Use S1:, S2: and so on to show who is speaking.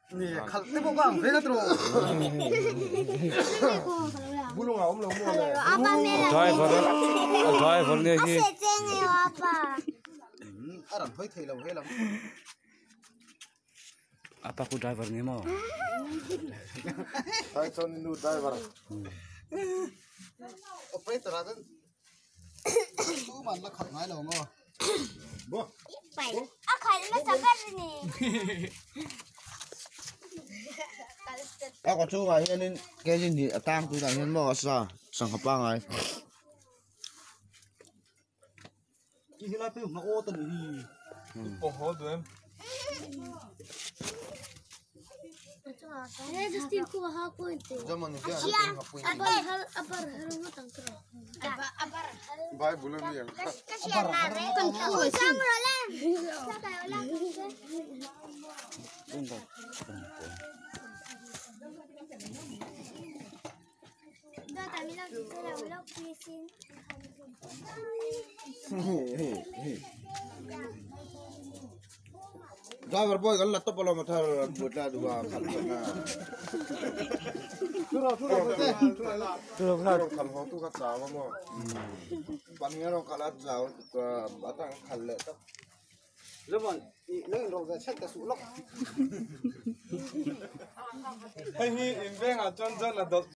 S1: 네, 갈때 보고 배가 들어. 물롱아, 엄마.
S2: 아빠 내가
S3: driver lagi.
S2: 쎄쟁해요 아빠.
S1: 알아, 거의 태이라고 해라.
S3: Apa aku driver ni mau?
S1: Saya son nu driver. Operator ada. Tu mana kat ngai lo ngo. Bo.
S2: Pai. Khalme sakarni.
S4: Ako chu nga hian in kejin ni atang tu tang hian mo sa sang khapa ngai.
S1: Ihila pe na o tan hi. Po ho dem.
S2: Ini Justin ku hapon te.
S1: Zaman ni dia.
S2: Abar haru tangkro. Abar.
S1: Bai bulan ni yang.
S2: Kasihan nare. Tangkro samro lang. Saka wala. Dah kami lang kita wala pisin.
S4: Driver boy kan laptop pala mathar butla dua khalna.
S1: Tura. Khal ho tu ka chawa mo. Pangero kala chawa tu batang khalle ta. Zaman nang ro ga chat ka sulok. Ai ni inveng a chon chon la